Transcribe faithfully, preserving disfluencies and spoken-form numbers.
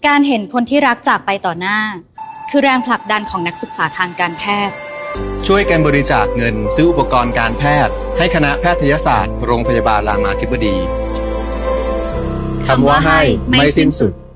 การเห็นคนที่รักจากไปต่อหน้าคือแรงผลักดันของนักศึกษาทางการแพทย์ช่วยกันบริจาคเงินซื้ออุปกรณ์การแพทย์ให้คณะแพทยศาสตร์โรงพยาบาลรามาธิบดีคำว่าให้ไม่สิ้นสุด